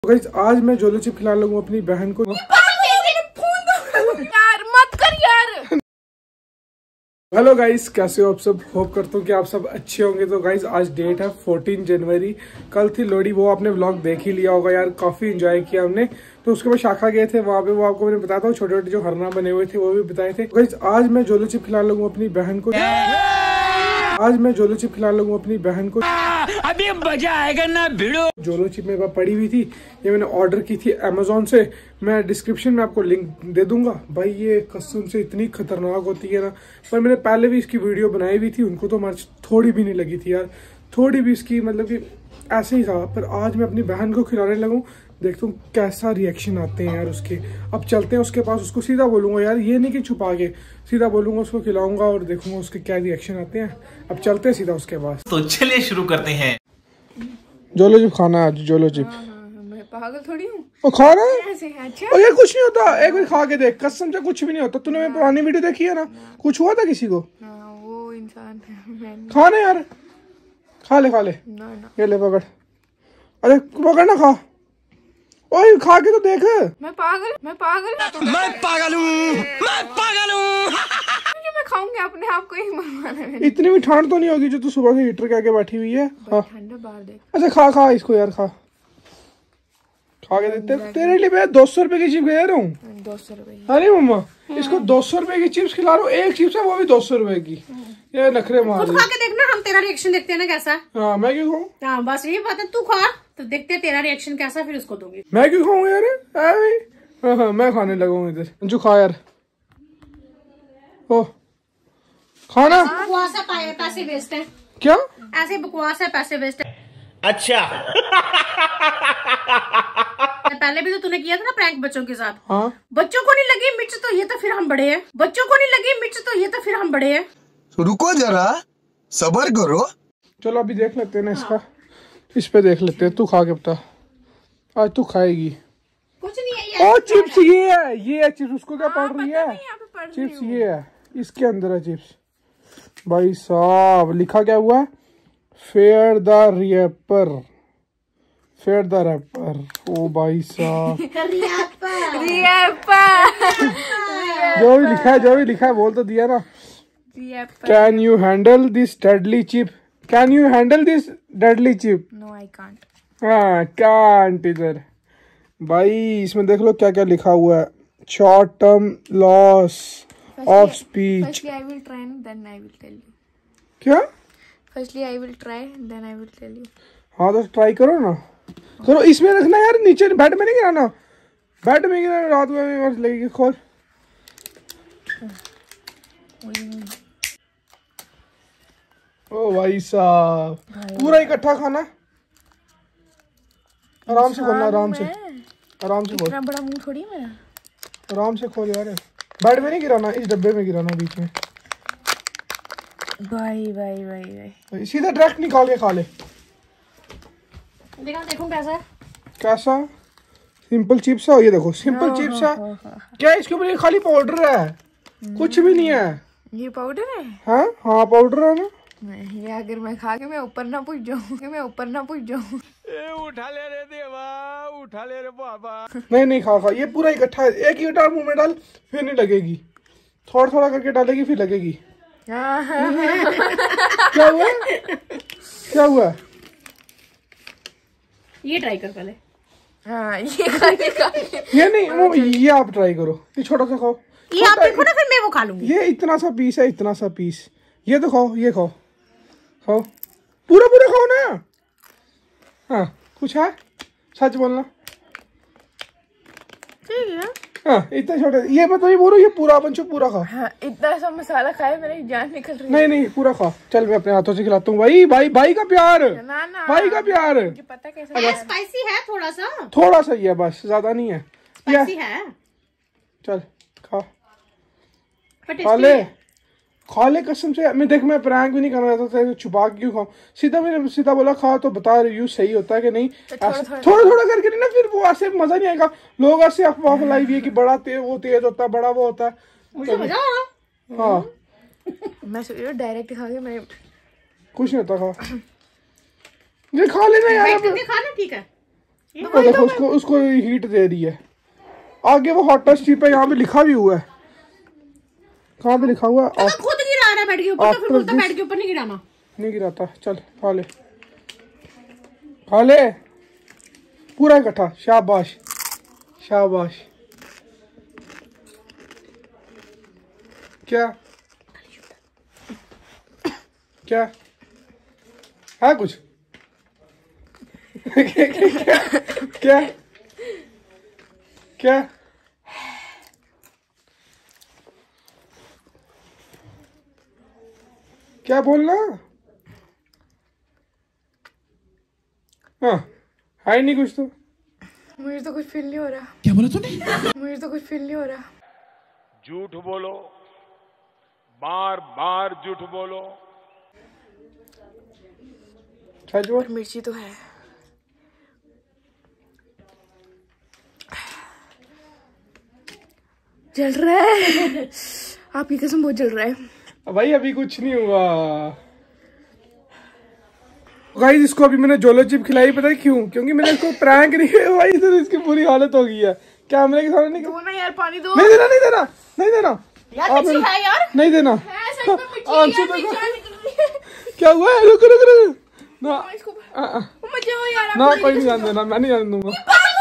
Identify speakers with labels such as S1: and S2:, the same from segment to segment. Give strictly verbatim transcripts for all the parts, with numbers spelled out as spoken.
S1: Guys आज मैं जोलो chip खिला लूंगा अपनी बहन को।
S2: यार मत कर यार।
S1: हेलो गाइस, कैसे हो आप सब? होप करता हूँ कि आप सब अच्छे होंगे। तो गाइस आज डेट है चौदह जनवरी, कल थी लोहड़ी। वो आपने व्लॉग देख ही लिया होगा यार, काफी एंजॉय किया हमने। तो उसके बाद शाखा गए थे, वहाँ पे वो आपको मैंने बताया था, छोटे छोटे जो हरना बने हुए थे वो भी बताए थे। गाइस आज मैं जोलो चिप खिला लूंगा अपनी बहन को। आज मैं जोलो चिप खिला लूंगा अपनी बहन को।
S3: अभी मजा आएगा ना भिड़ो।
S1: जोलो चिप मेरे पास पड़ी हुई थी, ये मैंने ऑर्डर की थी अमेजोन से। मैं डिस्क्रिप्शन में आपको लिंक दे दूंगा। भाई ये कसम से इतनी खतरनाक होती है ना, पर मैंने पहले भी इसकी वीडियो बनाई हुई थी, उनको तो मर्च थोड़ी भी नहीं लगी थी यार, थोड़ी भी इसकी, मतलब कि ऐसे ही था। पर आज मैं अपनी बहन को खिलाने लगूँ, देखता हूँ कैसा रिएक्शन आते हैं यार उसके। अब चलते हैं उसके पास, उसको सीधा बोलूंगा यार, ये नहीं कि छुपा के, सीधा बोलूंगा, उसको खिलाऊंगा और देखूंगा उसके क्या रिएक्शन आते हैं। अब चलते हैं सीधा उसके पास।
S3: तो चलिए शुरू करते हैं।
S1: जोलो चिप खाना आज, जोलो चिप।
S2: हाँ, हाँ, मैं पागल थोड़ी हूँ।
S1: ओ खा रहा है?
S2: ऐसे है, अच्छा।
S1: ओ ये कुछ नहीं होता, एक बार खा के देख, कसम से कुछ भी नहीं होता। तूने मेरी पुरानी वीडियो देखी है ना, कुछ हुआ था किसी को?
S2: हाँ, वो इंसान है, मैं
S1: खा ना यार, खा ले खा ले।
S2: ना ना
S1: ये ले पकड़, अरे पकड़ ना, खा। ओए खा के तो देख।
S2: मैं पागल मैं पागल
S3: मैं पागल हूँ, मैं पागल हूँ।
S2: मुझे मैं खाऊंगी अपने आप को ही मरवाना है।
S1: इतनी भी ठंड तो नहीं होगी जो तू सुबह से हीटर के आगे बैठी हुई है। खा,
S2: ठंडा बाहर देख।
S1: अच्छा खा खा इसको यार, खा खा के देते। तेरे लिए मैं दो सौ रुपए की चिप्स दे रहा हूँ।
S2: दो सौ रुपए।
S1: अरे मम्मा, इसको दो सौ रुपए की चिप्स खिला रहा हूँ, एक चिप्स है वो भी दो सौ रुपए की। ये नखरे मार
S4: खा के देखना, हम तेरा रिएक्शन देखते हैं ना कैसा।
S1: हाँ मैं क्यों खाऊं?
S4: हाँ बस यही बात है, तू खा तो देखते हैं तेरा रिएक्शन कैसा, फिर उसको दूंगी।
S1: मैं क्यों खाऊं यार? अरे हाँ हाँ मैं खाने लगा हूँ इधर। जो खा यार, ओ खाना।
S4: बकवास है, पैसे वेस्ट है।
S1: क्या
S4: ऐसे बकवास है, पैसे वेस्ट है।
S3: अच्छा।
S4: पहले भी तो तूने किया था ना प्रैंक बच्चों के साथ।
S1: हाँ
S4: बच्चों को नहीं लगी मिर्च तो ये तो फिर हम बड़े हैं। बच्चों को नहीं लगी मिर्च तो ये तो फिर हम बड़े हैं।
S5: रुको जरा, सबर करो।
S1: चलो अभी देख लेते हैं ना इसका, इस पे देख लेते हैं। तू खा के बता, आज तू खाएगी।
S4: कुछ नहीं है ये।
S1: ओ चिप्स ये है, ये है चिप्स। उसको क्या पड़ रही है?
S2: यहाँ पे पढ़ रही
S1: चिप्स
S2: हूँ।
S1: ये है, इसके अंदर है चिप्स। भाई साहब लिखा क्या हुआ है? Fair the wrapper, fair the wrapper. ओ भाई साहब
S2: रियप्पा।
S1: जो भी लिखा है, जो भी लिखा है बोल तो दिया ना।
S2: रियप्पा।
S1: Can you handle this deadly chip? Can you handle this deadly chip?
S2: No I can't.
S1: हाँ कांट। इधर भाई इसमें देख लो क्या क्या लिखा हुआ है। Short term loss of speech.
S2: Firstly I will try then I will tell you.
S1: क्या?
S2: Firstly I will try then I will tell you.
S1: हाँ तो ट्राई करो ना, करो। इसमें रखना यार, नीचे बेड में नहीं गिराना। बेड में गिराना रात में मत लगेगी। खोल। ओ भाई साहब, पूरा इकट्ठा खाना। आराम से खोलना, आराम से, आराम से खोल।
S2: इतना बड़ा मुंह थोड़ी है मेरा।
S1: आराम से खोल यार। बेड में नहीं गिराना, इस डब्बे में गिराना, बीच में।
S2: भाई भाई भाई भाई
S1: सीधा डायरेक्ट निकाल के खा ले।
S4: देखा देखूं कैसा है।
S1: कैसा? सिंपल चिप्स है ये, देखो सिंपल चिप्स है। क्या इसके ऊपर ये खाली पाउडर है, कुछ भी नहीं है।
S2: ये पाउडर है।
S1: हाँ हाँ पाउडर है ना।
S2: नहीं, ये अगर मैं खा के मैं ऊपर ना पूछ जाऊँ, मैं ऊपर ना पूछ जाऊँ।
S3: उठा ले रे देवा, उठा ले रे बाबा।
S1: नहीं नहीं खा खा, ये पूरा इकट्ठा है। एक ही डाल मुंह में डाल, फिर नहीं लगेगी। थोड़ा थोड़ा करके डालेगी फिर लगेगी। क्या हुआ? क्या हुआ?
S4: ये ट्राई कर पहले।
S2: हाँ ये खा ले, खा ले।
S1: ये नहीं, वो ये आप ट्राई करो। ये छोटा सा खाओ।
S4: ये आप देखो ना, फिर मैं वो खा लूंगी।
S1: ये इतना सा पीस है, इतना सा पीस। ये तो खाओ, ये खाओ, खाओ पूरा पूरा खाओ ना। हाँ कुछ है, सच बोलना।
S2: ठीक है।
S1: हाँ इतना छोटा, ये मतलब ये बोलो, ये पूरा बंचो पूरा खा।
S2: हाँ इतना सा मसाला खाए मेरी जान निकल रही है।
S1: नहीं नहीं पूरा खा। चल मैं अपने हाथों से खिलाता हूँ। भाई भाई भाई का प्यार,
S2: ना ना
S1: भाई का प्यार।
S2: मुझे पता कैसे।
S4: स्पाइसी है थोड़ा सा,
S1: थोड़ा सा ही है बस, ज्यादा नहीं है।
S4: स्पाइसी है।
S1: चल खा,
S4: पर
S1: खा
S4: टेस्टी
S1: ले,
S4: है।
S1: खा ले कसम से। मैं देख, मैं प्रैंक भी नहीं करना चाहता था, छुपा के क्यों खाऊं? सीधा मैंने सीधा बोला खा, तो बता रिव्यू सही होता है कि नहीं। थोड़ा थोड़ा, थोड़ा करके नहीं ना, फिर वो ऐसे मजा नहीं आएगा। लोग ऐसे अफवाह फैलाई हुई है कि बड़ा तेज, वो तेज होता है, बड़ा वो होता है।
S4: मुझे मजा आ रहा।
S1: हाँ
S2: मैं सोच रही हूँ डायरेक्ट खा के मैं
S1: कुछ नहीं होता। खा ये खा लेना यार।
S4: करके खाना ठीक है।
S1: तो देखो उसको उसको हीट दे रही है। आगे वो हॉट टच पे यहाँ पे लिखा भी हुआ है। कहाँ पे लिखा हुआ है?
S4: तो खुद गिरा रहा है बेड के ऊपर, तो फिर बोलता बेड के ऊपर नहीं गिराना।
S1: नहीं गिराता। चल खा ले, खा ले पूरा इकट्ठा। शाबाश शाबाश। क्या क्या है कुछ? क्या क्या क्या क्या बोलना? हाँ है नहीं कुछ तो।
S2: मुझे तो कुछ फील नहीं हो रहा।
S5: क्या बोला तूने?
S2: मुझे तो कुछ फील नहीं हो रहा।
S3: झूठ बोलो, बार बार झूठ बोलो।
S2: और मिर्ची तो है। जल रहा है। आपकी कसम बहुत जल रहा है
S1: भाई। अभी कुछ नहीं हुआ गाइस। इसको अभी मैंने जोलो चिप खिलाई, पता है क्यों? क्योंकि मैंने इसको प्रैंक नहीं किया भाई। इधर इसकी बुरी हालत हो गई है कैमरे के सामने।
S2: दो ना यार, पानी दो।
S1: नहीं देना नहीं देना नहीं देना
S4: यार मिर्ची है यार,
S1: नहीं देना।
S4: है सच में मिर्ची है यार, मिर्ची।
S1: क्या हुआ है? रुक रुक रुक ना
S2: इसको
S1: आ, आ,
S2: मजे हो यार।
S1: ना कोई नहीं जान देना, मैं नहीं जान दूंगा।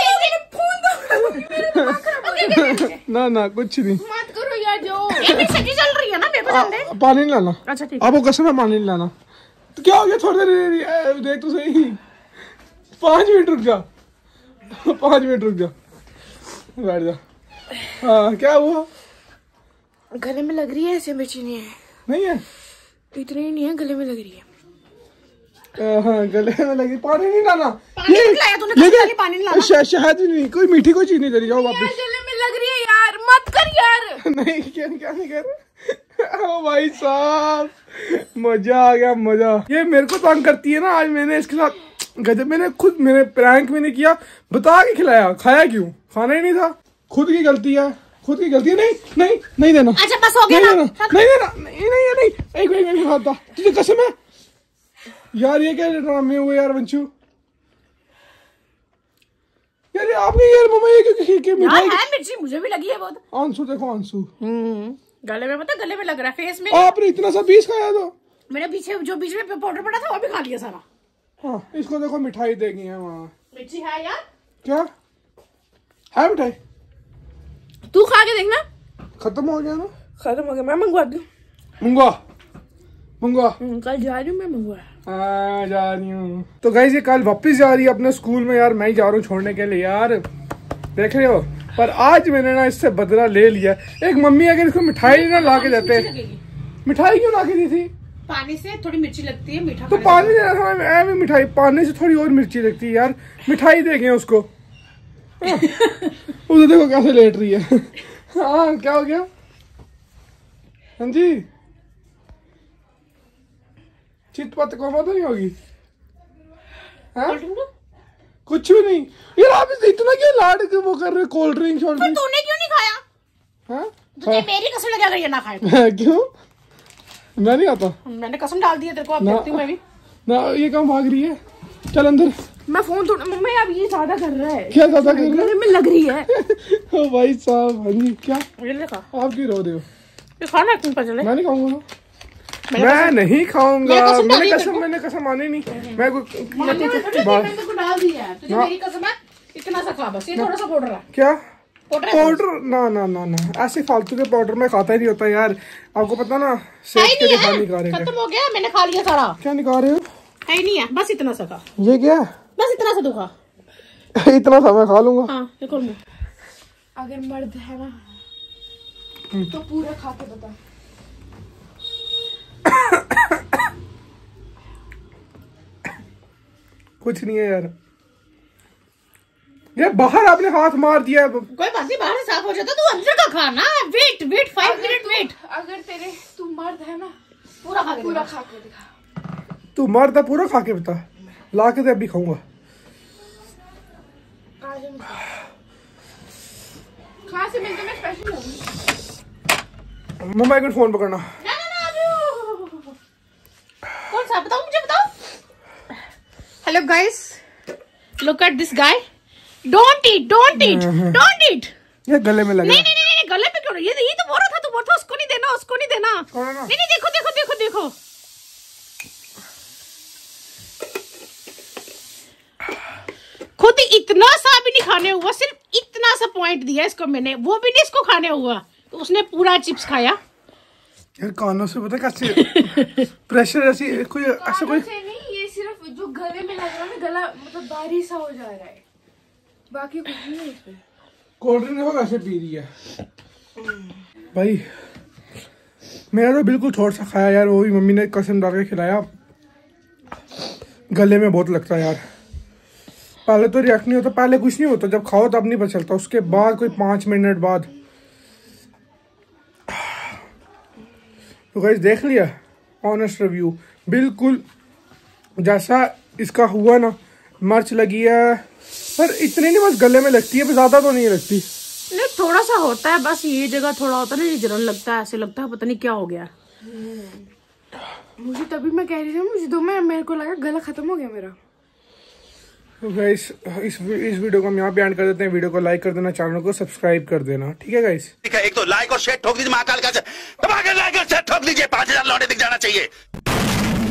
S1: ना ना कुछ नहीं।
S2: मत करो यार। जो
S4: ये भी सब्जी चल रही है ना, मेरे को
S1: आ,
S4: समझे।
S1: पानी नहीं लाना।
S4: अच्छा ठीक
S1: आपको कसम है पानी नहीं लाना। तो क्या हो गया? थोड़ी देर देख तो सही। पाँच मिनट रुक जा, पाँच मिनट रुक जा, बैठ जा। हाँ क्या हुआ?
S2: गले में लग रही है। ऐसे मिर्ची नहीं है।
S1: नहीं है
S2: इतनी ही नहीं है, गले में लग रही है।
S1: हाँ गले में लगी। पानी नहीं लाना।
S4: पानी नहीं लाया तूने, कसम से पानी नहीं लाना।
S1: शह- शहद भी नहीं, कोई मीठी कोई चीज नहीं दे रही। जाओ वापस।
S2: गले में लग रही है यार, मत कर यार।
S1: नहीं क्या क्या नहीं कर रहे। ओ भाई साहब मजा आ गया, मजा। ये मेरे को तंग करती है ना। आज मैंने इसके साथ गजब, मैंने खुद मैंने प्रैंक मैंने किया, बता के खिलाया। खाया क्यों? खाना ही नहीं था। खुद की गलती है, खुद की गलती है। नहीं नहीं नहीं देना।
S4: अच्छा बस हो गया
S1: नहीं
S4: ना।
S1: देना नहीं देना नहीं नहीं नहीं। एक मिनट में खाता तुझे कसम है यार। ये क्या ड्रामे हुए यार वंशु? यार ये आपके यार मम्मा ये क्यों क्यों
S4: यार
S1: मिठाई?
S4: है मिर्ची, मुझे भी लगी है बहुत।
S1: आंसू देखो आंसू।
S4: गले में पता, गले में लग रहा है, फेस में।
S1: आपने इतना सा पीस खाया था?
S4: मैंने पीछे जो बीच में पाउडर पड़ा था वो भी खा लिया सारा।
S1: हाँ इसको देखो मिठाई देगी है वहाँ।
S4: मिर्ची है यार।
S1: क्या है मिठाई?
S2: तू खा के देखना।
S1: खत्म हो गया ना?
S2: खत्म हो गया। मैं मंगवा दूँ।
S1: मंगवा मंगवा।
S2: कल जा रही हूँ मैं, मंगवा।
S1: हाँ जा रही हूँ। तो गाइस ये कल वापस जा रही है अपने स्कूल में। यार मैं ही जा रहा हूँ छोड़ने के लिए यार, देख रहे हो। पर आज मैंने ना इससे बदला ले लिया। एक मम्मी अगर इसको मिठाई ना ला के देते। मिठाई क्यों ला के दी थी?
S4: पानी से थोड़ी मिर्ची लगती है, मीठा
S1: तो पानी ऐ मिठाई पानी से थोड़ी और मिर्ची लगती है यार। मिठाई देंगे उसको। हाँ। उसे देखो कैसे लेट रही है। हाँ क्या हो गया? हाँ जी चितपट कोमा तो नहीं होगी? हाँ? कुछ भी नहीं यार। आप इतना क्या लाड के वो कर रहे? कोल्ड ड्रिंक शोल्ड ड्रिंक
S4: तूने क्यों नहीं खाया?
S1: हाँ?
S4: तुझे मेरी कसम लगा गई है ना खाए।
S1: क्यों? मैं नहीं आता।
S4: मैंने कसम डाल दी है तेरे को, अब
S1: ना,
S4: देखती हूँ मैं भी।
S1: ना ये कहाँ भाग रही है? चल अंदर।
S2: मैं फोन थोड़ा, मम्मी अब ये ज्यादा कर रहा है।
S1: क्या ज्यादा कर रहा
S2: गले में लग रही है।
S1: है? ओ भाई साहब। हाँ जी क्या
S4: ये ले खा,
S1: आप क्यों रो रहे हो?
S4: ये खाना तुम पर चले।
S1: मैं नहीं खाऊंगा ना।
S4: मैंने
S1: मैं नहीं खाऊंगा।
S4: मैंने कसम
S1: मैंने
S4: डाली
S1: कसम
S4: तेरे
S1: मैंने कसम मानी नहीं। मैं कुछ
S4: मैंने तेरे को डाल दिया है, तुझे
S1: ना।
S4: मेरी कसम है। इतना सा खा बस, ये थोड़ा सा पाउडर है।
S1: क्या
S4: पाउडर है।
S1: पाउडर? ना ना ना ना ऐसे फालतू के पाउडर में खाता ही नहीं होता यार। आपको पता ना
S4: है
S1: सेहत
S4: ही
S1: के
S4: नहीं
S1: लिए
S4: है,
S1: हानिकारक है।
S4: खत्म हो गया, मैंने खा लिया सारा।
S1: क्या निकाल रहे हो?
S4: है ही नहीं है, बस इतना सा खा,
S1: ये क्या?
S4: बस इतना सा तू खा।
S1: इतना सा मैं खा लूंगा।
S4: हाँ ये खोल मुंह।
S2: अगर मर्द है ना तो पूरा खा के बता।
S1: कुछ नहीं है यार। ये बाहर आपने हाथ मार दिया।
S4: कोई बात नहीं, बाहर से साफ हो जाता, तू अंदर का खाना। Wait wait five minute wait.
S2: अगर तेरे तू मर्द है ना,
S4: पूरा खा के
S2: पूरा
S4: दिखा।
S2: खा के दिखा।
S1: तू मर्द है पूरा खा के बता। ला के दे अभी खाऊंगा।
S2: आज हम कहाँ से मिलते? मैं स्पेशल हूँ।
S1: मम्मा एक मिनट फोन पकड़ना।
S4: ना ना ना अभी कौन सा बताओ, मुझे बताओ। Hello guys, look at this guy. Don't eat, don't eat, don't eat.
S1: ये गले में लगे।
S4: नहीं नहीं नहीं, गले पे क्यों? ये ये तो बोल रहा था, तू बोल रहा था उसको नहीं देना, उसको नहीं देना। नहीं नहीं, देखो देखो देखो देखो, खुद इतना सा भी नहीं खाने हुआ, सिर्फ इतना सा पॉइंट दिया इसको मैंने, वो भी नहीं इसको खाने हुआ, तो उसने पूरा चिप्स खाया।
S1: यार कानों से पता कैसे प्रेशर ऐसी कोई ऐसा कोई
S2: नहीं, ये सिर्फ जो गले में लग रहा है ना, गला मतलब बारिश सा हो जा रहा है, बाकी कुछ नहीं है इसमें।
S1: कोल्ड ड्रिंक देखो कैसे पी रही है भाई। मेरा तो बिल्कुल थोड़ा सा खाया यार, वो भी मम्मी ने कसम डाल के खिलाया। गले में बहुत लगता है यार, पहले तो रिएक्ट नहीं होता, पहले कुछ नहीं होता, जब खाओ तब नहीं पता चलता, उसके बाद कोई पाँच मिनट बाद। तो गाइस देख लिया ऑनेस्ट रिव्यू, बिल्कुल जैसा इसका हुआ ना, मिर्च लगी है पर इतनी नहीं, बस गले में लगती है, ज्यादा तो नहीं लगती।
S4: नहीं थोड़ा सा होता है बस, ये जगह थोड़ा होता है ना, ये जलन लगता है, ऐसे लगता है पता नहीं क्या हो गया।
S2: मुझे तभी मैं कह रही थी, मुझे दो में मेरे को लगा गला खत्म हो गया मेरा।
S1: तो गाइस इस इस वीडियो को हम यहाँ पे एंड कर देते हैं। वीडियो को लाइक कर देना, चैनल को सब्सक्राइब कर देना, ठीक है गाइस।
S6: ठीक है, एक तो लाइक और शेयर ठोक दीजिए, महाकाल का दबा के लाइक और शेयर ठोक दीजिए, पांच हजार लौटे दिख जाना चाहिए।